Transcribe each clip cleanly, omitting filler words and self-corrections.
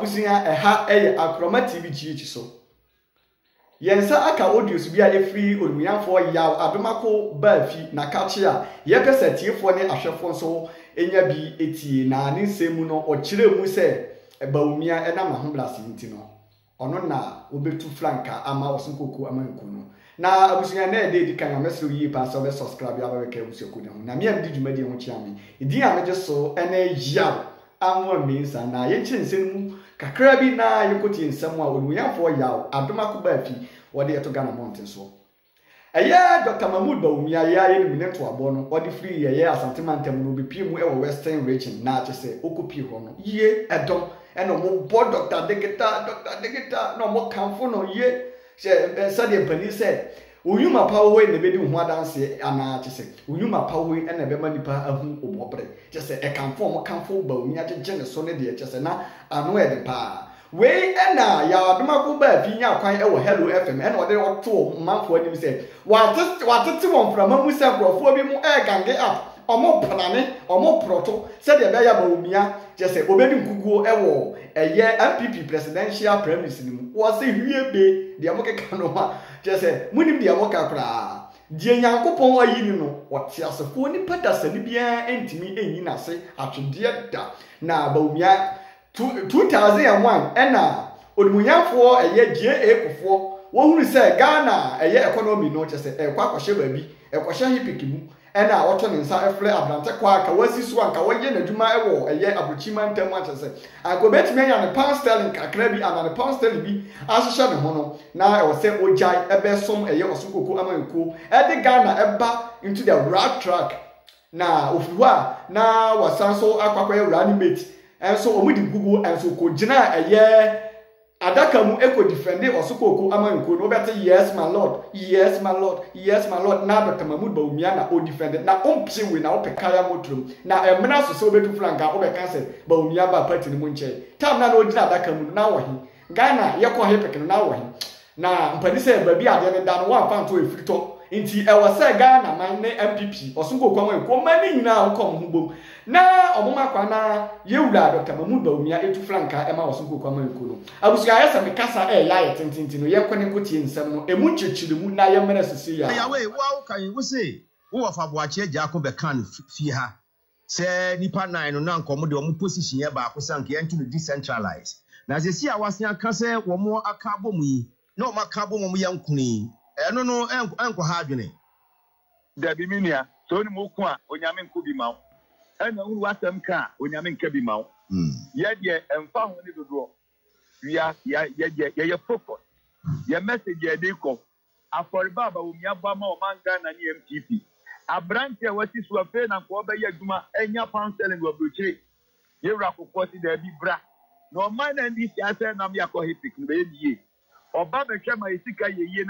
abusia eha akroma TV GH so yensa aka audios bia efri onuyafo yaw Adomako Baafi na kache a yepese tiefo ne ahwefo so enya bi etie na ne nsemu no okire mu se Bawumia ena mahomblase nti no ono na obetu flanka ama osunkoku ama nkuno na abusunya na ede di kan amesro yi pa so be subscribe ya ba ke abusuku ne ho na me am di dwumadi ho chiame idi ameje so ene yaw anwo minsa na ye chinsemu kakra bi na yekoti nsemu a onuyafo yaw Adomako Baafi wode eto Ghana mountain so eye Dr. Mahamudu Bawumia ya ye ni neto abo no wode free ye asantemantam no bepie mu e western region na chese okopi ho no ye edom eno mo bo Dr. Degeta no mo kanfo no ye se de pani se Unyuma pawo ne bedi ho adanse ana chese unyuma pawo ene be manipa ahu obobre chese e kanfo mo kanfo Bawumia gege ne so ne de chese na ano e de pa we ena ya Adomako Baafi nya kwan e wo Hello FM ena ode oto manfo anim se watete won frama mu se krofo bi mu e gange up omo panane omo proto se de be ya Bawumia chese obedi nkuguo e wo eye MPP presidential premise ni mu wo se hwiebe de amokeka no ma chese munim de amokakra die nyankopon ayi ni no wote asefo ni padasa ni bia entimi enyi na se atwede da na Bawumia 2001 ena odumunyafo eye GA kofo wo hunu se Ghana eye economy no chese kwa kwahye baabi kwahye hipikimu ena woto ne nsa efle abrante kwa aka wasi so anka woye nadwuma ewo eye abrochima ntam achese anko betime nya ne pound sterling kakra bi ana ne pound sterling bi ahyehyɛ ne ho no na ewo se ojai ebe som eye osukoko amanko ede Ghana eba into the right track na ofuwa na wasanso akwakwa ewura ni mate enso omudi gugu enso ko gina eye adaka mu eko defend osukoko amanko no bete yes my lord yes my lord yes my lord na Dr. Mahamudu Bawumia na o defend na ompse we na opekaya motrum na emna so se obetu flanka obeka se Bawumia ba party ni mu nche tam na ogina adaka mu na wo hi Ghana yekọ hepek na wo hi na mpani se ba bi ade ne da no wa fan to efrito nti ewose Ghana man ne MPP osukoko amanko mani nyina okom hubom na omoma kwa na yewura Dr. Mahamudu Bawumia etu flanka ema osukoko amanko no abusuya yesa mekasa ya yetintinti no yenkone nkotie nsem no emu chichirimu na yemere sisi ya we wa kan we say wo wa fa boache agya ko be kan fi ha se nipa nan no na nkomo de omo position ye ba ko sanke yentu no decentralize na se si a wasen aka se wo mo aka bomu yi na o maka bomu mo yankuni eno no enko ha adwene da bi minia so ni mo ku a onyame nko bi ma ena unu wasam ka onyame nka bi ma ye de emfa ho ni dodo ye focus ye message ye de ko aforiba Bawumia ba ma o manga na ni MPP abrante wati so afe na ko ba ye aduma enya pound sterling go brochire ye wura kokko ti da bi bra no man na ndi ase na me akọ hipik no be ye oba be hwe ma isika ye ye na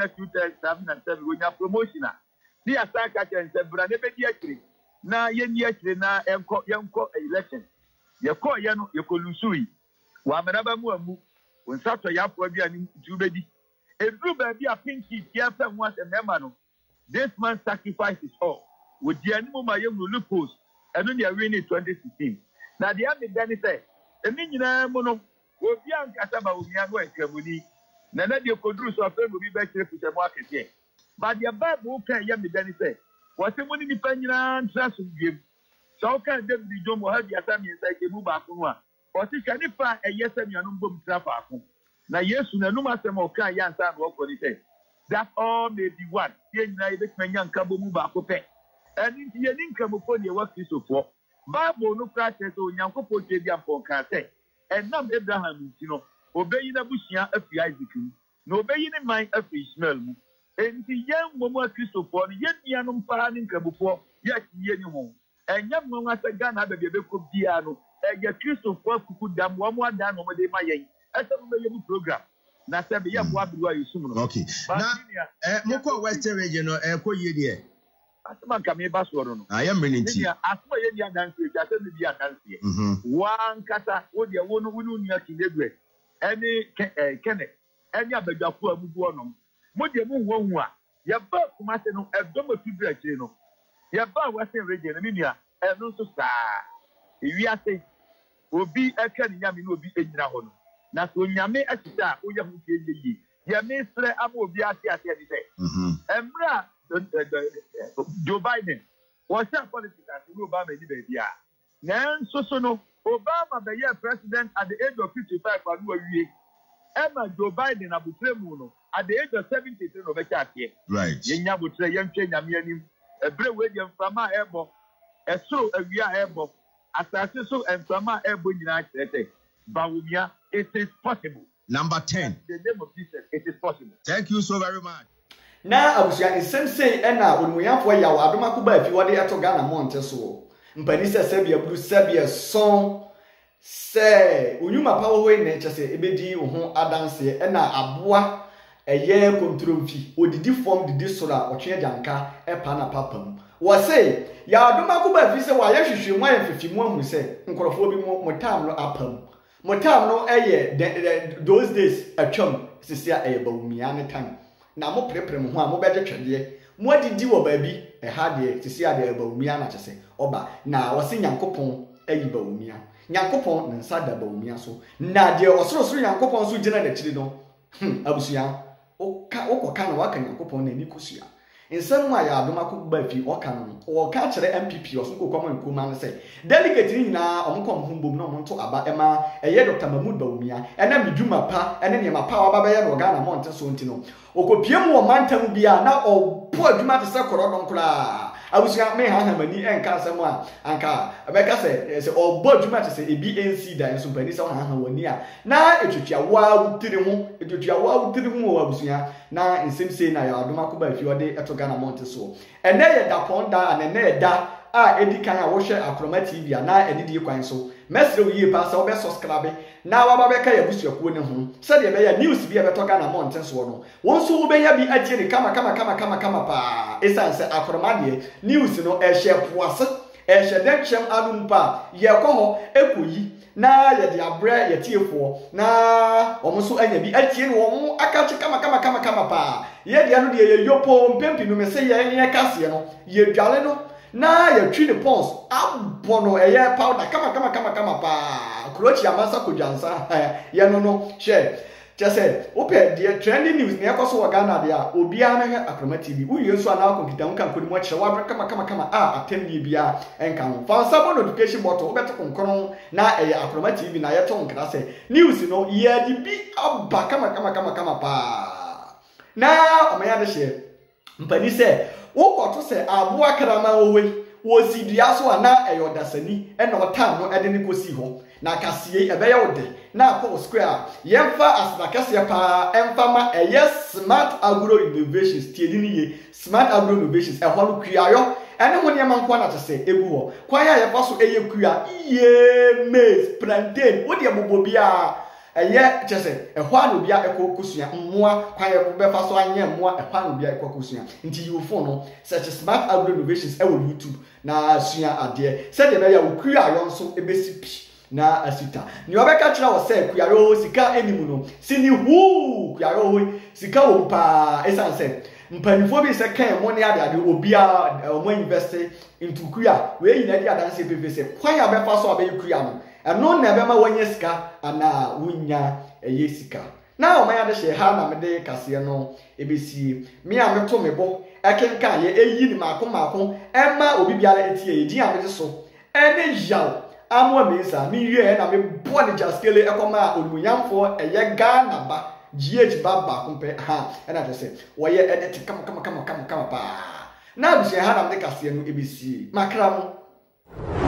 2007 wonya promotion a ni asaka chense bra ne be di akire na ye ni akire na enko election ye ko ye no ye ko lusui wa meraba mu amu wonsato ya po bia ni tubedi edru ba bia pinki tia fa mu ase mema no this man sacrifices all with the animal ma ye no lupus eno ne win 2016 na the am dani say eni nyina mu no obi ankasa Bawumia go ekramuni na na de kodru so afa mo bi ba kire puta mo akete ba de bible kan ye me dani say wose mo ni nipa nyina ntraso dwem so kan David Jomo ha bia sa mi nsa ke mu ba ko no a wose ka nipa eye sa mi anu mbom trafa ako na Yesu na numa asem o kan ya nsa no ko ni say that all may be one ye nyina ye betmanya nka bo mu ba ko pe eni ye ni nka mo ko ni e wa Kristofo bible no practice o nyankopɔ je bia mpɔ kan say enam Abraham ntino obeyi na bushia afi Isaac mu na obeyi ne man afi Ishmael mu enti yen momo Kristofo no yen nianom pa ne nkabufo ye kiye ni ho enyam no asa Ghana ba bia bekɔ bia no eye Kristofo akuku dam wo mo ada no mo de ma yen asem be ye program na se be ye bo abiru ayesum no okay na moko western region no ko yie de asema kame ba so no I am meaning asema ye dia dance ye asem bi dia dance wan kata wo de wo no wonu nua kinedwe eni kene eni abadwafo abubu onom mo de mo hu a ye ba kuma se no edom afibra kire no ye ba western region ni nua eno so saa ewi ase obi aka ni nyame no obi enyina ho no na so nyame atita wo ye hu tie yi ye ministre ama obi ase ase de say emra Joe Biden was a politics as Obama ni baby a nanso so no Obama be ye president at the age of 55 anu awie Emma Joe Biden abutre mu no at the age of 73 no be chase right yenya butre yentwe nyame anim ebre we de mframa ebo eso awia ebo asase so mframa ebo nyina chete Bawumia, it is possible. Number 10. In the name of Jesus, it is possible. Thank you so very much. Na abusia nsem sei na onuyafo yawo Adomako Baafi wode ato Ghana monte so mpani se bia blu se bia son se onyuma pawo ho ne chese ebedi ho adanse na aboa eye kontromfi odidi form didi sora otwe janka epa na papam wo se ya Adomako Baafi se wa yehwehwe mu ayefefi mu ahu se nkorofo bi mu motam no apam motam no those days atwam sisia Bawumia ne time na mo prepare mo ho a mo beje twede mo adidi wo baabi ha de sisia de Bawumia na chese oba na wo se Nyankopon ayi Bawumia Nyankopon nsa da Bawumia so na de osoro Nyankopon so gina na chiri no abusuya okoka na waka Nyankopon na ni kosua nsem ma ya Adomako Baafi oka no o ka kire MPP oso kokoma nkoma no se delegate ni na omkom humbom na omonto aba ema eye Dr. Mahamudu Bawumia ena midwuma pa ene ne mapa wa baba ye no Ghana monte so ntino okopiem wo mantam bia na obo adwuma te se korodon kura abusia me ha mani enka asem a anka abeka se obo adwuma te se ebi NC da enso pani se ha wani a na etwetwa wa wutiri ho abusia na nsem sei na ya Adomako Baafi ode eto Ghana monte so ene ye da ponda and ene ye da a edikan a wo hwe Akroma TV na edidi kwan so mesre wo yie pa sa wo be subscribe na wa ba be ka ya busuakuo ne ho se de be ya news bi e beto Ghana monte so no won so wo be ya bi atie ne kama pa esanse Akroma de news no e hye poase e hye den chem anum pa ye ko ho ekoyi na ye de abre ye tiefo na omo so anya bi atie ne wo akachi kama pa ye de anu de ye yopo mpempi no me se ye kase no ye dwale no na ye twi ne pons abono eye powder kama pa krochi amasa kodwansa ye no she just open the trending news na yakoso wa Ghana dia obi a na Akroma TV uye nso ana akokita nka nkoni mo kire wa kama atem ni bia enka ho fa sabo notification button obeto konkron na Akroma TV na yeto nkra se news no ye di bi aba kama pa na omaya de she mpani se wokoto se aboa krama owe wosi dua so ana eyodasani ena otam no ede ne kosi ho na kasie ebe ya ode na akọ square yemfa asnakase pa emfa ma smart agro innovations tiedi ni ye smart agro innovations e holu kuayo ene ho ne man kwa na tese egu ho kwa ya yefa so eye kua iye maize plantain wodi abobo bia eye chese ehwa no bia ekokosua mmoa kwa ye befa so anye mmoa ehwa no bia ekokosua nti you phone no search smart agro innovations e wo YouTube na sua ade se de be ya okua yo nso ebesipi na asita ni obeka kira wo se kuayo sika enimu no sini hu kuayo sika wo pa esanse mpanifo bi se kan mo ne ade obia mo invest into kuya we yin ade adanse pepese kwan ya befa so abe kuya no eno na be ma wanye sika ana wunya eye sika na o ma ya de she ha na me de kase no ebesi me a meto mebo ekenkan ye eyi ni mako ema obi biara etie edi a me so ene yaw amwa mesa mi wie na me bo ne jaskele ekoma olumunyamfo eye Ghana ba GH baba kompe ha ena de se wo ye edit kama pa na bi se ha na me kase no ebesi makra mo